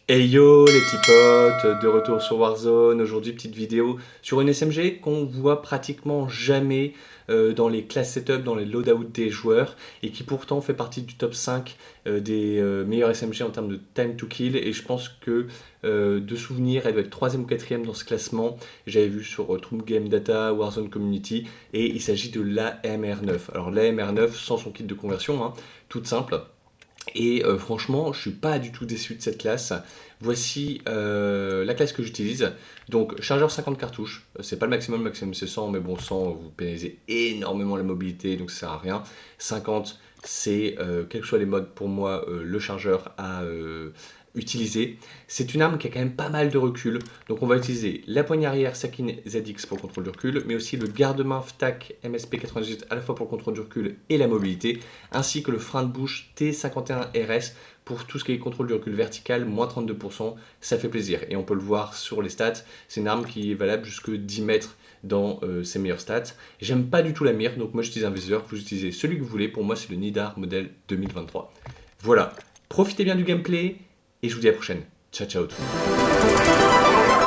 Hey yo les petits potes, de retour sur Warzone. Aujourd'hui petite vidéo sur une SMG qu'on voit pratiquement jamais dans les classes setup, dans les loadouts des joueurs et qui pourtant fait partie du top 5 des meilleurs SMG en termes de time to kill, et je pense que de souvenir elle doit être 3ème ou 4ème dans ce classement. J'avais vu sur True Game Data, Warzone Community, et il s'agit de l'AMR9. Alors l'AMR9 sans son kit de conversion, hein, toute simple. Et franchement, je suis pas du tout déçu de cette classe. Voici la classe que j'utilise. Donc, chargeur 50 cartouches. C'est pas le maximum c'est 100, mais bon, 100, vous pénalisez énormément la mobilité, donc ça sert à rien. 50, c'est, quels que soient les modes, pour moi, le chargeur à utiliser. C'est une arme qui a quand même pas mal de recul. Donc, on va utiliser la poignée arrière Sakin ZX pour le contrôle du recul, mais aussi le garde-main FTAC MSP 98 à la fois pour le contrôle du recul et la mobilité, ainsi que le frein de bouche T51 RS pour tout ce qui est contrôle du recul vertical, moins 32%, ça fait plaisir. Et on peut le voir sur les stats, c'est une arme qui est valable jusque 10 mètres dans ses meilleures stats. J'aime pas du tout la mire, donc moi j'utilise un viseur, vous utilisez celui que vous voulez, pour moi c'est le Nidar modèle 2023. Voilà, profitez bien du gameplay, et je vous dis à la prochaine. Ciao ciao tout le monde.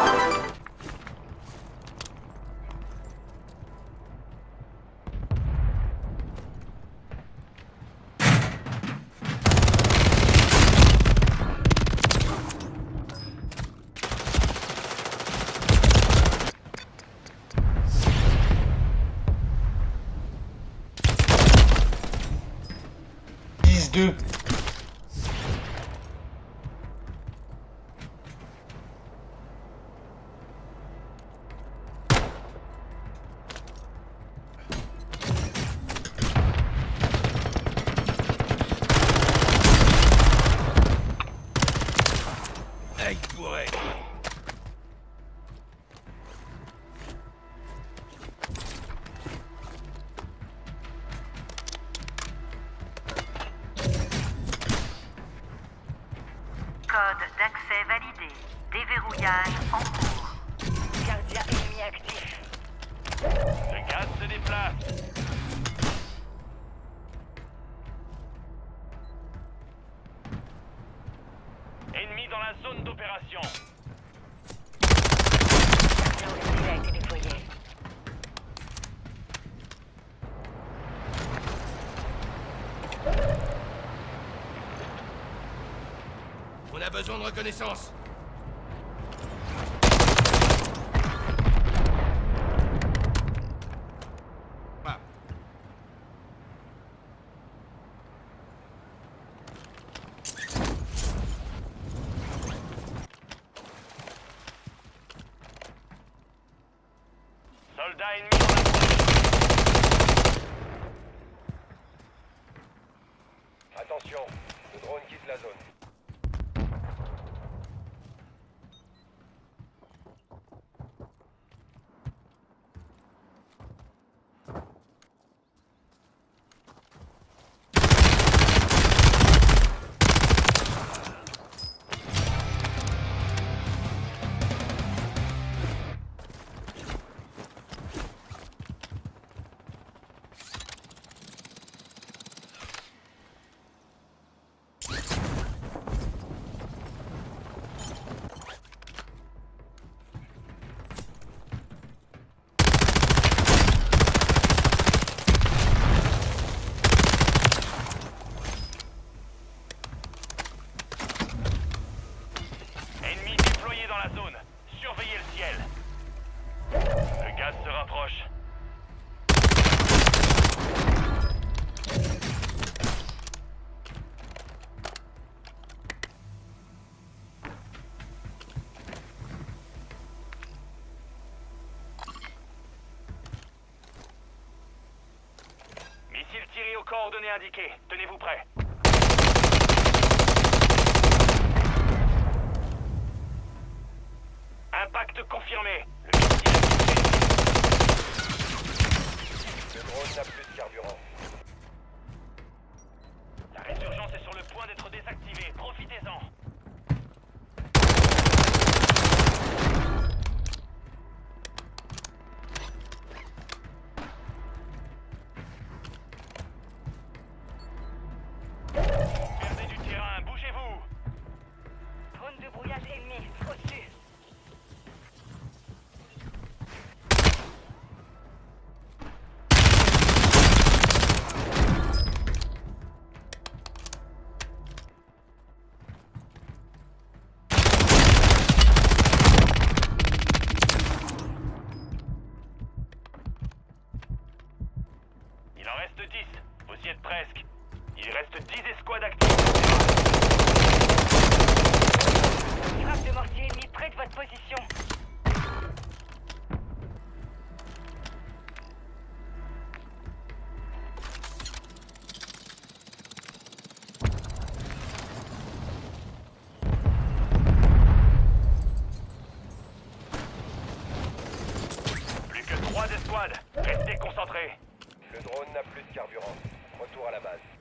Deux. Code d'accès validé. Déverrouillage en cours. Gardien ennemi actif. Le gaz se déplace. Ennemi dans la zone d'opération. Gardien hostile a été déployé. On a besoin de reconnaissance. Ah. Soldat ennemi dans la zone. Attention, le drone quitte la zone. Ennemi déployé dans la zone. Surveillez le ciel. Le gaz se rapproche. Missile tiré aux coordonnées indiquées. Tenez-vous prêts. Impact confirmé. Le missile a touché. Le drone n'a plus de carburant. La résurgence est sur le point d'être désactivée. Profitez-en. Perdez du terrain. Bougez-vous. Drone de brouillage en reste 10. Vous y êtes presque. Il reste 10 escouades actives. Frappe de mortier ennemi près de votre position. Plus que 3 escouades. Restez concentrés. Le drone n'a plus de carburant. Retour à la base.